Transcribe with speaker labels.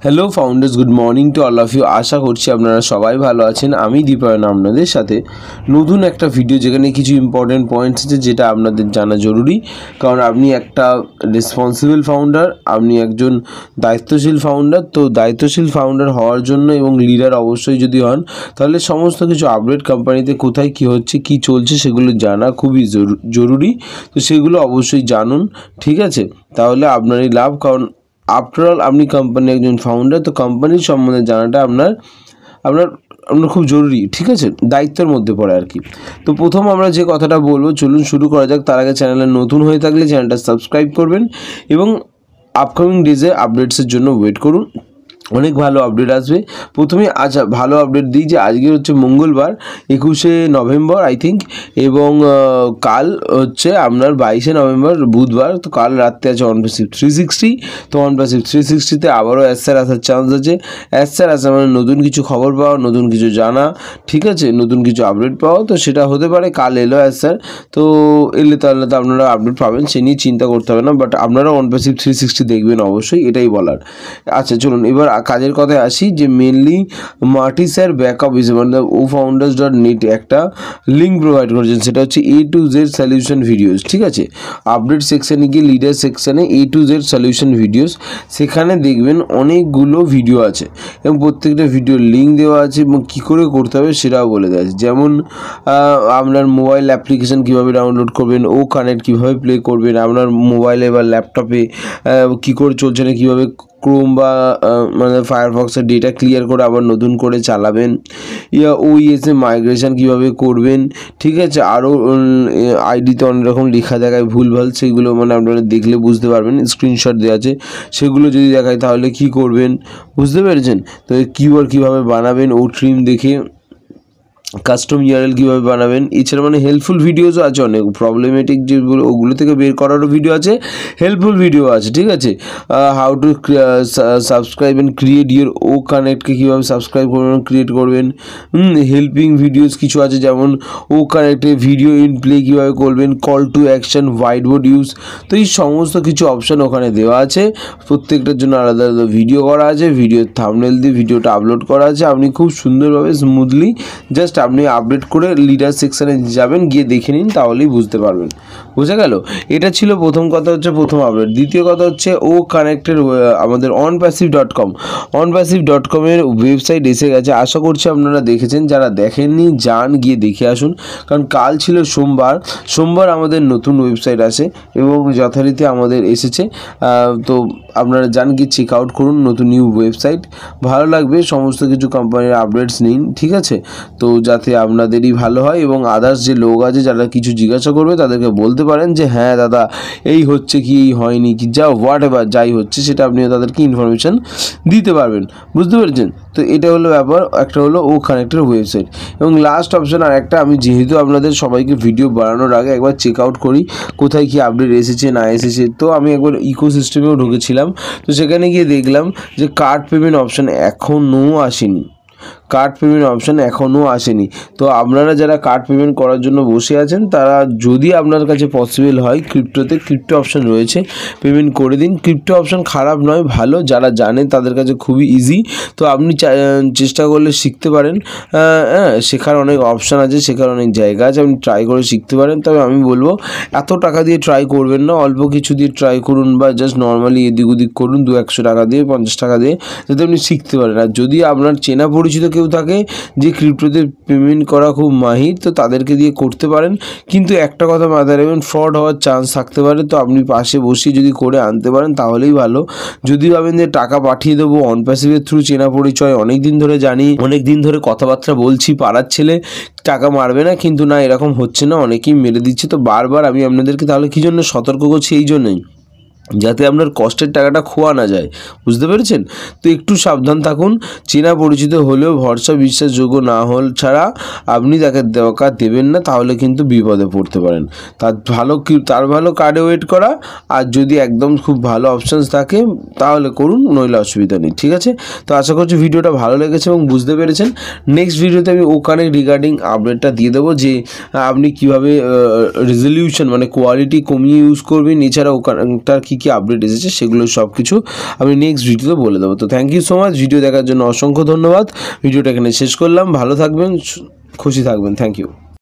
Speaker 1: Hello founders, good morning to all of you. আশা করছি আপনারা সবাই ভালো আছেন। আমি দীপায়ন আপনাদের সাথে নতুন একটা ভিডিও, যেখানে কিছু ইম্পর্টেন্ট পয়েন্টস আছে যেটা আপনাদের জানা জরুরি। কারণ আপনি একটা রেসপন্সিবল ফাউন্ডার, আপনি একজন দায়িত্বশীল ফাউন্ডার। তো দায়িত্বশীল ফাউন্ডার হওয়ার জন্য এবং লিডার অবশ্যই যদি হন, তাহলে সমস্ত কিছু আপডেট কোম্পানিতে কোথায় কী হচ্ছে, কী চলছে, সেগুলো জানা খুবই জরুরি। তো সেগুলো অবশ্যই জানুন, ঠিক আছে? তাহলে আপনারই লাভ। কারণ আফটারঅল আপনি কোম্পানির একজন ফাউন্ডার, তো কোম্পানির সম্বন্ধে জানাটা আপনার খুব জরুরি, ঠিক আছে? দায়িত্বের মধ্যে পড়ে আর কি। তো প্রথম আমরা যে কথাটা বলবো, চলুন শুরু করা যাক। তার আগে চ্যানেলে নতুন হয়ে থাকলে চ্যানেলটা সাবস্ক্রাইব করবেন এবং আপকামিং ডেজে আপডেটসের জন্য ওয়েট করুন। অনেক ভালো আপডেট আসবে। প্রথমে আচ্ছা ভালো আপডেট দিই যে আজকে হচ্ছে মঙ্গলবার, 21শে নভেম্বর আই থিঙ্ক, এবং কাল হচ্ছে আপনার 22শে নভেম্বর বুধবার। তো কাল রাত্রে আছে ONPASSIVE 360। তো ONPASSIVE 360-তে আবারও অ্যাসার আসার চান্স আছে। অ্যাসার আসা মানে নতুন কিছু খবর পাওয়া, নতুন কিছু জানা, ঠিক আছে? নতুন কিছু আপডেট পাওয়া। তো সেটা হতে পারে কাল এলো অ্যাসার, তো এলে তাহলে তো আপনারা আপডেট পাবেন, সে নিয়ে চিন্তা করতে হবে না। বাট আপনারা ONPASSIVE 360 দেখবেন অবশ্যই, এটাই বলার। আচ্ছা চলুন এবার কাজের কথায় আসি, যে মেনলি মার্টি স্যার ব্যাকআপ হিসেবে মানে ofounders.net একটা লিঙ্ক প্রোভাইড করেছেন, সেটা হচ্ছে A to Z solution videos, ঠিক আছে? আপডেট সেকশানে গিয়ে লিডার সেকশানে A to Z solution videos, সেখানে দেখবেন অনেকগুলো ভিডিও আছে এবং প্রত্যেকটা ভিডিওর লিঙ্ক দেওয়া আছে এবং কী করে করতে হবে সেটাও বলে দেওয়া আছে। যেমন আপনার মোবাইল অ্যাপ্লিকেশান কীভাবে ডাউনলোড করবেন, ও কানেক্ট কীভাবে প্লে করবেন, আপনার মোবাইলে বা ল্যাপটপে কী করে চলছে না, কীভাবে ক্রোম বা মানে ফায়ারফক্সের ডেটা ক্লিয়ার করে আবার নতুন করে চালাবেন, ওইএসে মাইগ্রেশন কীভাবে করবেন, ঠিক আছে? আরও আইডিতে অনেক রকম লেখা দেখায় ভুলভাল, সেগুলো মানে আপনারা দেখলে বুঝতে পারবেন, স্ক্রিনশট দেওয়া আছে, সেগুলো যদি দেখায় তাহলে কি করবেন, বুঝতে পেরেছেন? তো কিওয়ার্ড কীভাবে বানাবেন, ও ট্রিম দেখে কাস্টম ইউআরএল কীভাবে বানাবেন। এছাড়া মানে হেল্পফুল ভিডিওসও আছে অনেক, প্রবলেমেটিক যেগুলো ওগুলো থেকে বের করারও ভিডিও আছে, হেল্পফুল ভিডিও আছে, ঠিক আছে? How to subscribe and create your O কানেক্টকে কীভাবে সাবস্ক্রাইব করবেন, ক্রিয়েট করবেন। হেল্পিং ভিডিওস কিছু আছে, যেমন ও কানেক্টে ভিডিও ইন প্লে কীভাবে করবেন, call to action, white board use. তো এই সমস্ত কিছু অপশান ওখানে দেওয়া আছে, প্রত্যেকটার জন্য আলাদা আলাদা ভিডিও করা আছে, ভিডিওর থাম্বনেল দিয়ে ভিডিওটা আপলোড করা আছে। আপনি খুব সুন্দরভাবে স্মুথলি জাস্ট আপনি আপডেট করে লিডার সেকশানে যাবেন, গিয়ে দেখে নিন, তাহলেই বুঝতে পারবেন। বুঝে গেল? এটা ছিল প্রথম কথা, হচ্ছে প্রথম আপডেট। দ্বিতীয় কথা হচ্ছে ও কানেক্টের আমাদের onpassive.com-এর ওয়েবসাইট এসে গেছে। আশা করছি আপনারা দেখেছেন, যারা দেখেননি যান গিয়ে দেখে আসুন। কারণ কাল ছিল সোমবার আমাদের নতুন ওয়েবসাইট আসে এবং যথারীতি আমাদের এসেছে। তো আপনারা যান গিয়ে চেক আউট করুন নতুন নিউ ওয়েবসাইট, ভালো লাগবে। সমস্ত কিছু কোম্পানির আপডেটস নিন, ঠিক আছে? তো যাতে আপনাদেরই ভালো হয় এবং আদার্স যে লোক আছে যারা কিছু জিজ্ঞাসা করবে তাদেরকে বলতে পারেন যে হ্যাঁ দাদা এই হচ্ছে কি, এই হয়নি কি, যা হোয়াট এভার যাই হচ্ছে সেটা আপনি তাদেরকে ইনফরমেশান দিতে পারবেন, বুঝতে পেরেছেন? তো এটা হলো ব্যাপার। একটা হলো ও কানেক্টের ওয়েবসাইট। এবং লাস্ট অপশান আর একটা, আমি যেহেতু আপনাদের সবাইকে ভিডিও বানানোর আগে একবার চেক আউট করি কোথায় কি আপডেট এসেছে না এসেছে, তো আমি একবার ইকোসিস্টেমেও ঢুকেছিলাম। তো সেখানে গিয়ে দেখলাম যে কার্ড পেমেন্ট অপশান এখনও আসেনি। তো আপনারা যারা কার্ড পেমেন্ট করার জন্য বসে আছেন, তারা যদি আপনার কাছে পসিবল হয়, ক্রিপ্টো অপশান রয়েছে, পেমেন্ট করে দিন। ক্রিপ্টো অপশান খারাপ নয়, ভালো। যারা জানেন তাদের কাছে খুবই ইজি। তো আপনি চেষ্টা করলে শিখতে পারেন। শেখার অনেক অপশান আছে, শেখার অনেক জায়গা আছে, আপনি ট্রাই করে শিখতে পারেন। তবে আমি বলবো এত টাকা দিয়ে ট্রাই করবেন না, অল্প কিছু দিয়ে ট্রাই করুন, বা জাস্ট নর্মালি এদিক ওদিক করুন, 200-100 টাকা দিয়ে, 50 টাকা দিয়ে, যাতে আপনি শিখতে পারেন। আর যদি আপনার চেনা পরিচিত কেউ থাকে যে ক্রিপ্টোতে পেমেন্ট করা খুব মাহির, তো তাদেরকে দিয়ে করতে পারেন। কিন্তু একটা কথা মাথায় রাখবেন, ফ্রড হওয়ার চান্স থাকতে পারে। তো আপনি পাশে বসিয়ে যদি করে আনতে পারেন তাহলেই ভালো। যদি ভাবেন যে টাকা পাঠিয়ে দেবো ONPASSIVE-এর থ্রু, চেনা পরিচয়, অনেক দিন ধরে জানি, অনেক দিন ধরে কথাবার্তা বলছি, পাড়ার ছেলে, টাকা মারবে না, কিন্তু না, এরকম হচ্ছে না, অনেকেই মেরে দিচ্ছে। তো বারবার আমি আপনাদেরকে তাহলে কী জন্য সতর্ক করছি, এই জন্যই যাতে আপনার কষ্টের টাকাটা খোয়া না যায়, বুঝতে পেরেছেন? তো একটু সাবধান থাকুন। চেনা পরিচিত হলেও ভরসা বিশ্বাসযোগ্য না হল ছাড়া আপনি তাকে টাকা দেবেন না, তাহলে কিন্তু বিপদে পড়তে পারেন। তার ভালো কার্ডে ওয়েট করা, আর যদি একদম খুব ভালো অপশানস থাকে তাহলে করুন, নইলে অসুবিধা নেই, ঠিক আছে? তো আশা করছি ভিডিওটা ভালো লেগেছে এবং বুঝতে পেরেছেন। নেক্সট ভিডিওতে আমি ওখানে রিগার্ডিং আপডেটটা দিয়ে দেবো, যে আপনি কীভাবে রেজলিউশন মানে কোয়ালিটি কমিয়ে ইউজ করবেন, এছাড়া ওখানটার কী কী আপডেট এসেছে সেগুলো সব কিছু আমি নেক্সট ভিডিওতে বলে দেবো। তো thank you so much, video দেখার জন্য অসংখ্য ধন্যবাদ। ভিডিওটা এখানে শেষ করলাম। ভালো থাকবেন, খুশি থাকবেন। Thank you.